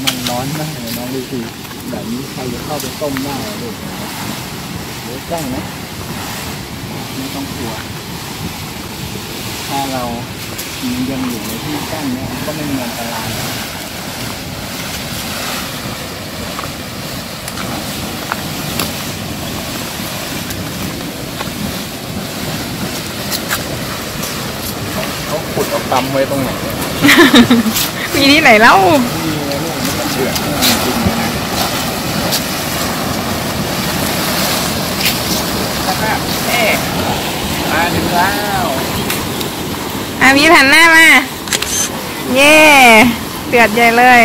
มันร้อนมากเลยน้องดูสิแบบนี้ใครจะเข้าไปต้มได้ลูกเดี๋ยวใกล้นะไม่ต้องกลัวถ้าเรายังอยู่ในที่กั้นเนี่ยก็ไม่มีอันตรายเขาขุดเอาตำไว้ตรงไหนมีที่ไหนเล่ามีลูกมันเดือดจริงนะนะครับมาถึงแล้วพี่หันหน้ามาเย่เดือดใหญ่เลย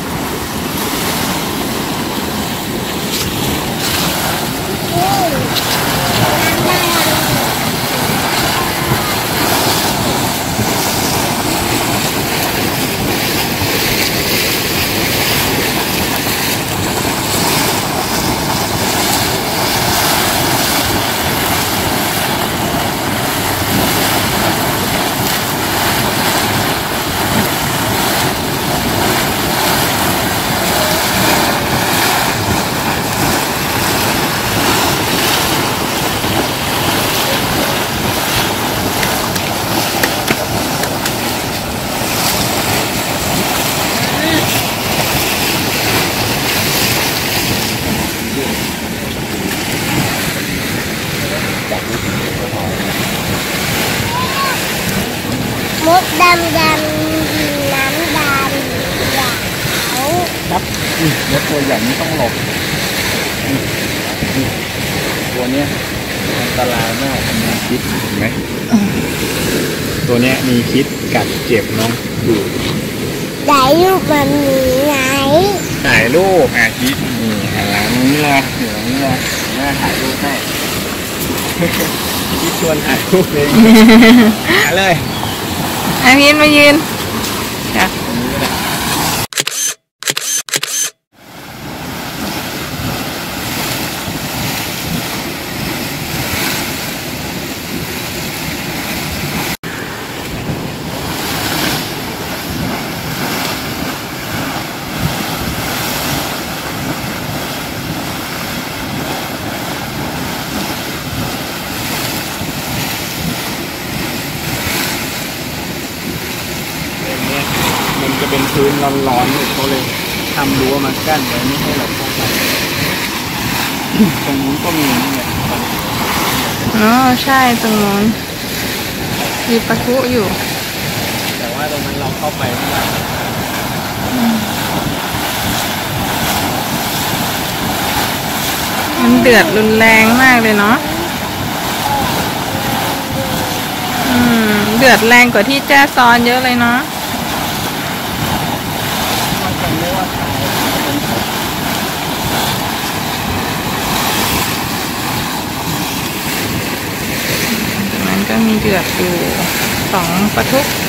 มดดำน้ำดำขาวครับมดตัวใหญ่นี่ต้องหลบตัวเนี้ยอันตรายมากมีพิษเห็นไหมตัวเนี้ยมีพิษกัดเจ็บน้องดูถ่ายรูปมันมีไหนถ่ายรูปพิษนี่หันหลังนี้เลยเดี๋ยวนี้เลยแม่ถ่ายรูปให้พิษชวนถ่ายรูปเลยมาเลยพีทมายืนมันจะเป็นพื้นร้อนๆเขาเลยทำรั้วมากั้นไว้ไม่ให้เราเข้าไปตรงนู้นก็มีนี่ไงอ๋อใช่ตรงนู้นมีปะทุอยู่แต่ว่าตรงนั้นเราเข้าไปไม่ได้มันเดือดรุนแรงมากเลยเนาะเดือดแรงกว่าที่แจ้ซ้อนเยอะเลยเนาะมันก็มีเดือดอยู่2 ปะทุ